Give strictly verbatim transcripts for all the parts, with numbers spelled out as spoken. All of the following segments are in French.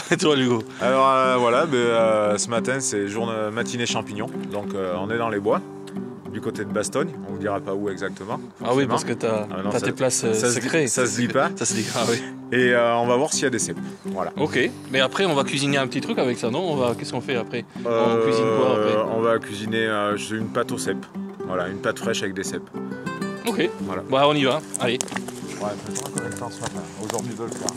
Et toi, Hugo? Alors euh, voilà, ben, euh, ce matin c'est journée matinée champignons, donc euh, on est dans les bois, du côté de Bastogne, on vous dira pas où exactement. Ah oui, parce que tu as ah tes places euh, ça secrètes. Ça se dit pas. Ça se dit, ah oui. Et euh, on va voir s'il y a des cèpes. Voilà. Ok, mais après on va cuisiner un petit truc avec ça, non? On va... Qu'est-ce qu'on fait après? euh, On cuisine quoi après? On va cuisiner euh, une pâte aux cèpes. Voilà, une pâte fraîche avec des cèpes. Ok, voilà. Bah on y va, allez. Ouais, peut-être combien de temps ce matin, aujourd'hui de le faire.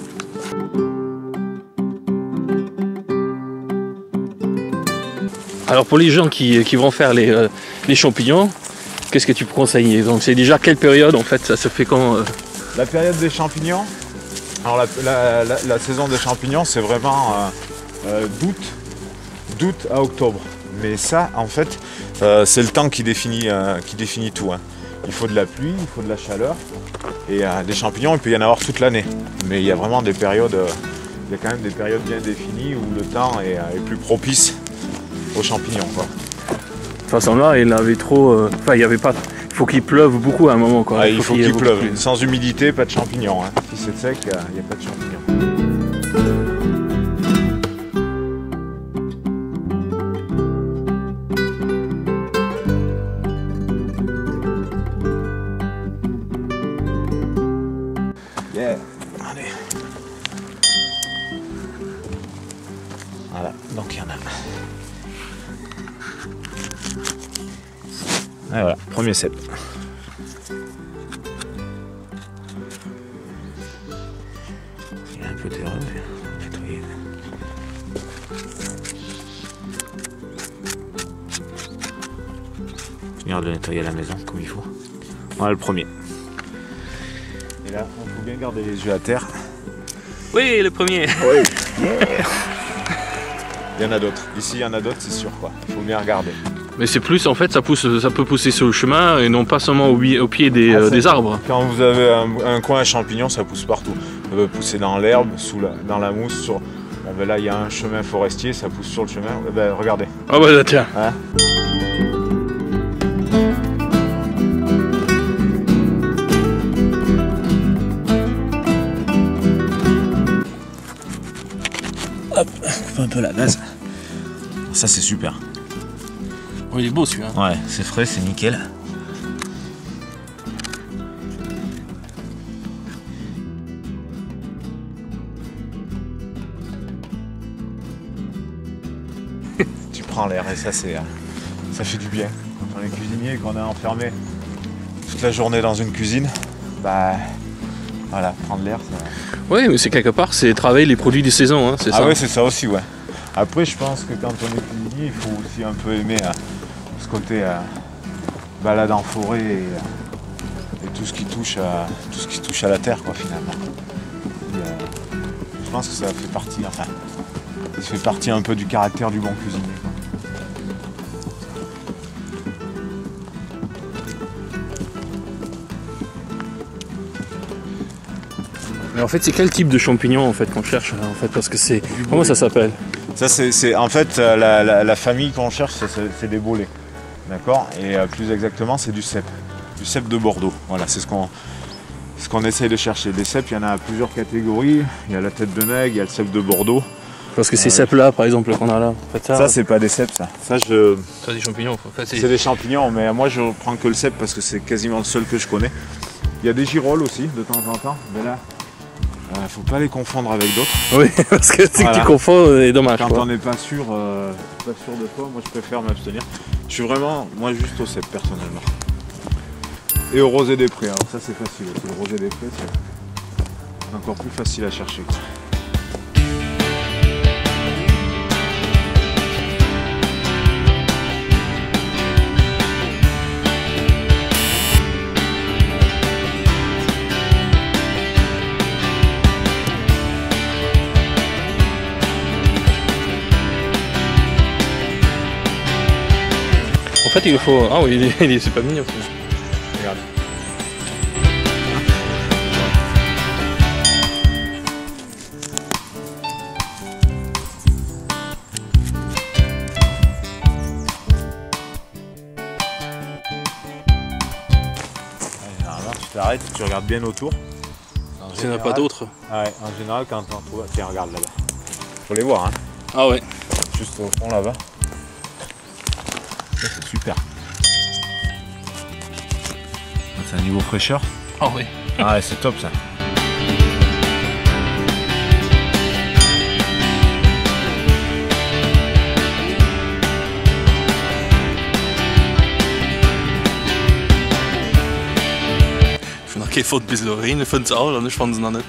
Alors pour les gens qui, qui vont faire les, euh, les champignons, qu'est-ce que tu peux conseiller? Donc c'est déjà quelle période en fait? Ça se fait quand euh... La période des champignons, alors la, la, la, la saison des champignons c'est vraiment euh, euh, d'août d'août à octobre. Mais ça en fait euh, c'est le temps qui définit, euh, qui définit tout. Hein. Il faut de la pluie, il faut de la chaleur. Et euh, des champignons il peut y en avoir toute l'année. Mais il y a vraiment des périodes, euh, il y a quand même des périodes bien définies où le temps est, euh, est plus propice aux champignons, quoi. De toute façon là il avait trop, euh... enfin il y avait pas, il faut qu'il pleuve beaucoup à un moment quoi. Ah, il faut qu'il qu'il pleuve, plus. Sans humidité pas de champignons, hein. Si c'est sec, il n'y a pas de champignons. Yeah. Allez. Voilà, donc il y en a. Et voilà, premier cep. Il est un peu terreux, mais nettoyer. Finir de nettoyer la maison comme il faut. Voilà le premier. Et là, il faut bien garder les yeux à terre. Oui, le premier. Oui. Yeah. Il y en a d'autres. Ici, il y en a d'autres, c'est sûr, quoi. Il faut bien regarder. Mais c'est plus en fait, ça pousse, ça peut pousser sur le chemin et non pas seulement au, au pied des, ah, euh, des arbres. Quand vous avez un, un coin à champignons, ça pousse partout. Ça peut pousser dans l'herbe, sous la, dans la mousse. Sur... Bon, ben là, il y a un chemin forestier, ça pousse sur le chemin. Ben, regardez. Ah bah là, tiens. Hein? Hop, coupe un peu la base. Ça, c'est super. Oh, il est beau celui-là. Ouais, c'est frais, c'est nickel. Tu prends l'air et ça, c'est, ça fait du bien. Quand on est cuisinier et qu'on est enfermé toute la journée dans une cuisine, bah voilà, prendre l'air, ça... Oui, mais c'est quelque part, c'est travailler les produits des saisons, hein, c'est ah ça. Ah ouais, c'est ça aussi, ouais. Après, je pense que quand on est cuisinier, il faut aussi un peu aimer euh, ce côté euh, balade en forêt et, euh, et tout ce qui touche à tout ce qui touche à la terre, quoi, finalement. Et, euh, je pense que ça fait partie, enfin, ça fait partie un peu du caractère du bon cuisinier, quoi. Mais en fait, c'est quel type de champignon en fait qu'on cherche en fait, parce que c'est comment ça s'appelle? Ça, c'est en fait la, la, la famille qu'on cherche, c'est des bolets, d'accord. Et euh, plus exactement, c'est du cèpe, du cèpe de Bordeaux. Voilà, c'est ce qu'on ce qu'on essaye de chercher. Les cèpes, il y en a plusieurs catégories. Il y a la tête de nègre, il y a le cèpe de Bordeaux. Parce que ces euh, cèpes là, par exemple, qu'on a là. En fait, ça, ça c'est pas des cèpes, ça. Ça, je. Ça, des champignons. En fait, c'est des champignons, mais moi, je prends que le cèpe parce que c'est quasiment le seul que je connais. Il y a des girolles aussi, de temps en temps. Mais là. Euh, faut pas les confondre avec d'autres. Oui, parce que si voilà. Tu confonds, c'est dommage. Quand quoi. on n'est pas sûr, euh, pas sûr de quoi, moi je préfère m'abstenir. Je suis vraiment, moi juste au cèpe personnellement. Et au rosé des prés, alors ça c'est facile aussi. Le rosé des prés c'est encore plus facile à chercher. En fait, il faut. Ah oui, c'est pas mignon. Regarde. Généralement, tu t'arrêtes, tu regardes bien autour. Il n'y en a pas d'autres. Ouais, en général, quand on trouve. Tiens, regarde là-bas. Faut les voir, hein. Ah ouais. Juste au fond là-bas. C'est super. C'est un niveau fraîcheur. Ah oui. Ah ouais, c'est top ça. Ich finde okay Foto bis Lorraine fand auch und ich fand es noch nicht.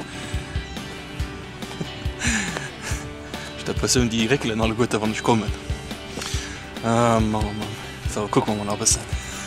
Ich habe Person die Regeln alle gut, wann ich komme. Ah, Mann, Mann. So, gucken wir mal ein bisschen.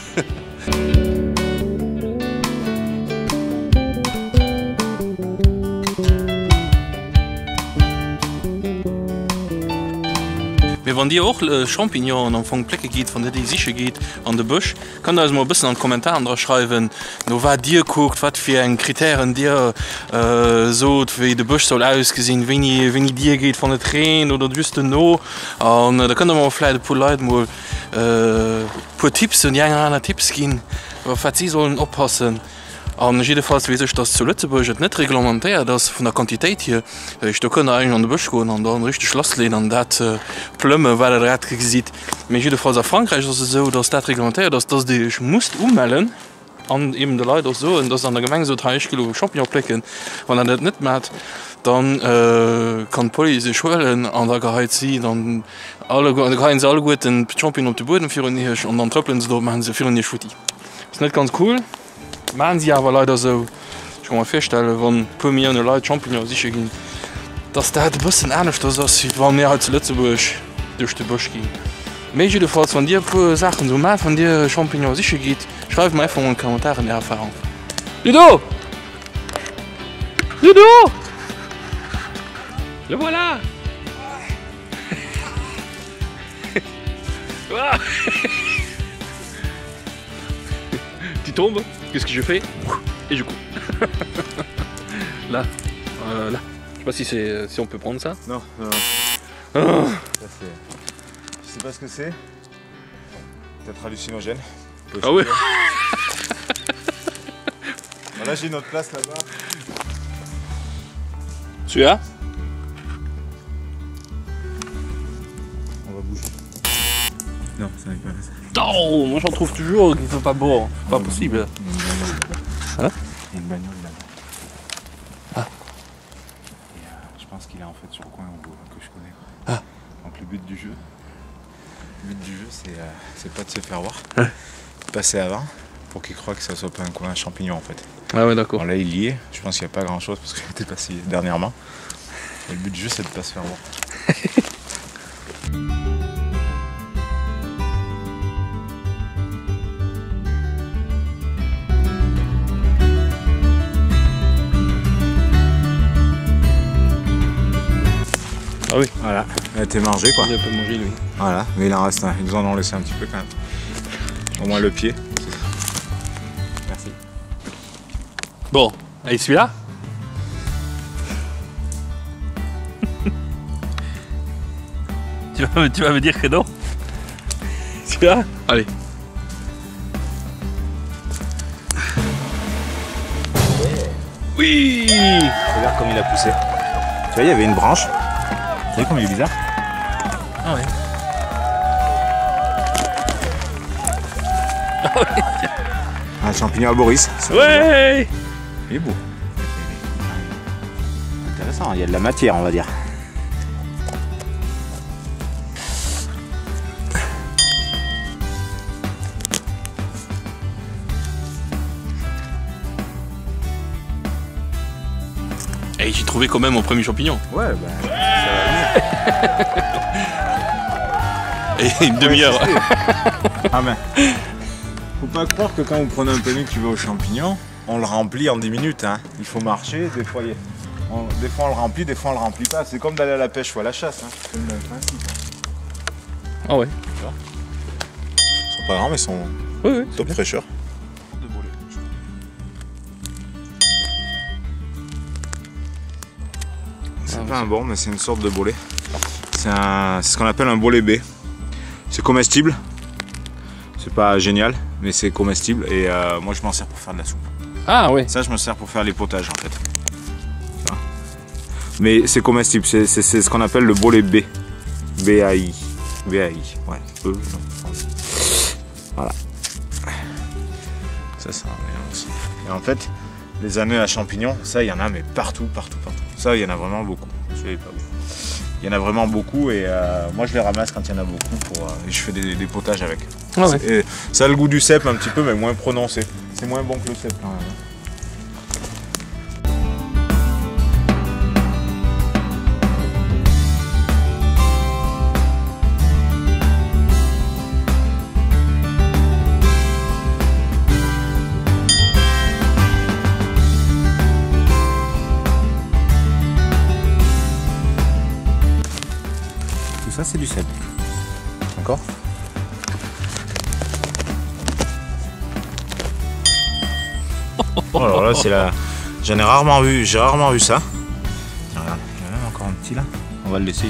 Wenn dir auch äh, Champignon an von Plecke geht, von der die sicher geht an der Busch, kann da also mal ein bisschen an Kommentaren da schreiben, no was dir guckt, was für ein Kriterien dir äh, so wie der Busch soll ausgesehen, wenn ihr wenn ihr dir geht von der Tränen oder just no, und äh, da können wir vielleicht ein paar Leute mal äh, paar Tipps und irgendeine Tipps geben, was sie sollen aufpassen. Und jedenfalls weiß ich, dass zu Lützeburg nicht reglementiert ist von der Quantität hier. Ich da kann eigentlich an den Busch gehen und dann richtig Schloss lehnen und das äh, plümmen, weil er das sieht. Aber jedenfalls in Frankreich ist es so, dass das reglementiert ist, dass du dich musst ummelden. Und eben die Leute auch so, und dass an der Gemeinde so dreißig Kilo Champignon plecken. Wenn er das nicht macht, dann äh, kann die Polizei sich holen und da geht sie dann alle, dann gehen sie alle gut den Champignon auf den Boden führen und dann tröppeln sie da, machen sie für eine Futti. Das ist nicht ganz cool. Machen sie aber leider so. Ich kann mir feststellen, wenn ein paar Millionen Leute Champignons sicher gehen, dass das ein bisschen ernst ist, als wenn wir halt zu Lützeburg durch den Busch gehen. Aber jedenfalls, wenn dir ein paar Sachen so mal von dir Champignons sicher geht, schreib mir einfach in den Kommentaren die Erfahrung. Ludo! Ludo! Le voilà! Tu tombes, qu'est-ce que je fais? Et je cours. Là, euh, là. Je sais pas si, c'est, si on peut prendre ça. Non, non. Ah. Ça, c'est... Je sais pas ce que c'est. Peut-être hallucinogène. Ah ouais. Là j'ai notre place là-bas. Celui-là? On va bouger. Non, ça n'est pas ça. Non, moi j'en trouve toujours qui sont pas beaux. C'est pas possible. Hein? Il y a une bagnole là-bas. Ah. Et euh, je pense qu'il est en fait sur le coin où, que je connais. Ah. Donc le but du jeu, le but du jeu c'est euh, c'est pas de se faire voir, ouais. Passer avant pour qu'il croie que ça soit pas un coin champignon en fait. Ah ouais d'accord. Bon, là il y est, je pense qu'il n'y a pas grand chose parce que j'étais passé dernièrement. Et le but du jeu c'est de pas se faire voir. Ah oui. Voilà, il a été mangé quoi. Il a pas mangé lui. Voilà, mais il en reste un, ils nous en ont laissé un petit peu quand même. Au moins le pied. Merci. Bon, et celui-là? tu, vas, tu vas me dire que non? Celui-là? Allez. Oui! Regarde comme il a poussé. Tu vois, il y avait une branche. Vous voyez comme il est bizarre? Ah ouais. Un champignon à Boris. Ouais! Il est beau. Intéressant, il y a de la matière on va dire. Et j'ai trouvé quand même mon premier champignon. Ouais, bah ça va venir. Et une demi-heure. Ah ben. Faut pas croire que quand vous prenez un panier qui va aux champignons, on le remplit en dix minutes. Hein. Il faut marcher, des fois, on, des fois on le remplit, des fois on le remplit pas. C'est comme d'aller à la pêche ou à la chasse. Hein. C'est le même principe. Ah ouais. Ils sont pas grands mais ils sont oui, oui, top fraîcheur. C'est pas un bon, mais c'est une sorte de bolet. C'est ce qu'on appelle un bolet B. C'est comestible. C'est pas génial, mais c'est comestible. Et euh, moi, je m'en sers pour faire de la soupe. Ah oui. Ça, je me sers pour faire les potages en fait. Ça. Mais c'est comestible, c'est ce qu'on appelle le bolet B. B A I. B A I, ouais. E, voilà. Ça, c'est un bien aussi. Et en fait, les anneaux à champignons, ça, il y en a, mais partout, partout, partout. Ça, il y en a vraiment beaucoup. Je pas il y en a vraiment beaucoup et euh, moi je les ramasse quand il y en a beaucoup pour, euh, et je fais des, des potages avec. Ah ouais. Ça a le goût du cèpe un petit peu mais moins prononcé. C'est moins bon que le cèpe quand même. Ça c'est du cèpe. D'accord. Oh, alors là c'est la. J'en ai rarement vu, j'ai rarement vu ça. Tiens, regarde, il y en a même encore un petit là. On va le laisser.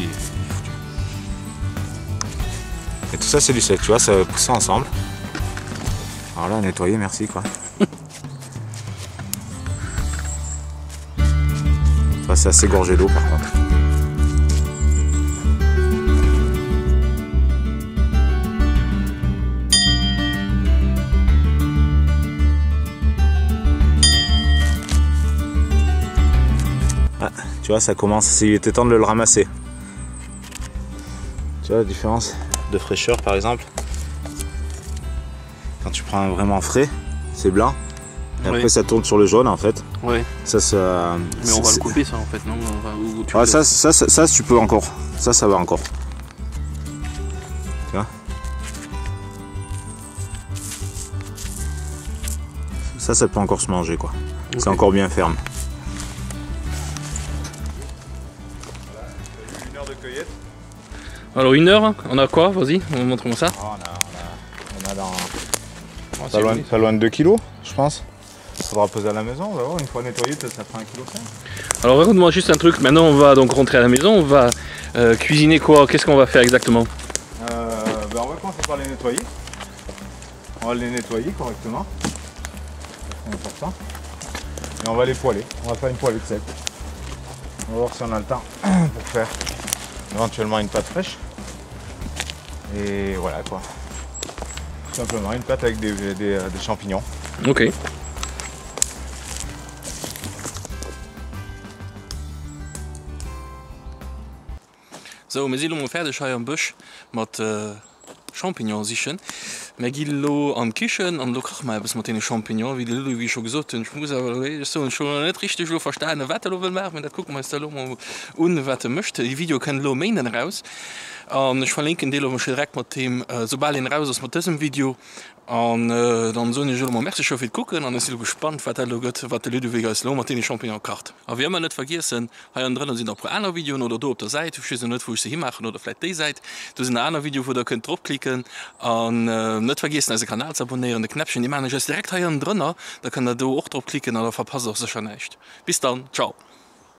Et tout ça c'est du sec, tu vois, ça va pousser ensemble. Alors là nettoyer, merci quoi. Ça c'est assez gorgé d'eau par contre. Ah, tu vois, ça commence, il était temps de le ramasser. Tu vois la différence de fraîcheur par exemple. Quand tu prends un vraiment frais, c'est blanc. Et oui. Après ça tourne sur le jaune en fait. Oui. Ça, ça, mais on va le couper ça en fait, non on va, ou, tu ah, ça, ça, ça, ça, tu peux encore. Ça, ça va encore. Tu vois. Ça, ça peut encore se manger quoi. Okay. C'est encore bien ferme. Une heure de cueillette. Alors une heure, on a quoi? Vas-y, montre-moi ça. Oh, on, a, on, a, on a dans oh, pas, loin, pas loin de deux kilos, je pense. Il faudra poser à la maison, on va voir, une fois nettoyé, peut-être ça fera un virgule cinq kilos. Alors raconte-moi juste un truc, maintenant on va donc rentrer à la maison, on va euh, cuisiner quoi? Qu'est-ce qu'on va faire exactement? euh, ben On va commencer par les nettoyer. On va les nettoyer correctement. C'est important. Et on va les poêler, on va faire une poêlée de sel. On va voir si on a le temps pour faire éventuellement une pâte fraîche. Et voilà quoi. Tout simplement une pâte avec des, des, des champignons. Ok. So, wir sind um fertig hier am Busch mit äh, Champignons sichern. Wir gehen an die Küche und schauen mal etwas mit den Champignons, wie die Lulu schon gesagt hat. Ich muss aber so schon nicht richtig verstehen, was er will machen. Das gucken wir uns da mal an, was er möchte. Die Video können wir meinen raus. Und ich verlinke den direkt mit dem, äh, sobald ihn raus ist mit diesem Video. Und äh, dann soll ich mal merci schon viel gucken und ich bin gespannt, was der Ludwig als Lo mit den Champignons kocht. Aber wir haben nicht vergessen, hier drinnen sind auch ein anderes Video oder da auf der Seite. Ich weiß nicht, wo ich sie hinmachen oder vielleicht die Seite. Da ist ein anderes Video, wo ihr könnt draufklicken. Und äh, nicht vergessen, unseren Kanal zu abonnieren. Die Knöpfchen, die machen ich direkt hier drinnen. Da könnt ihr da auch draufklicken oder verpasst auch sicher nicht. Bis dann, ciao.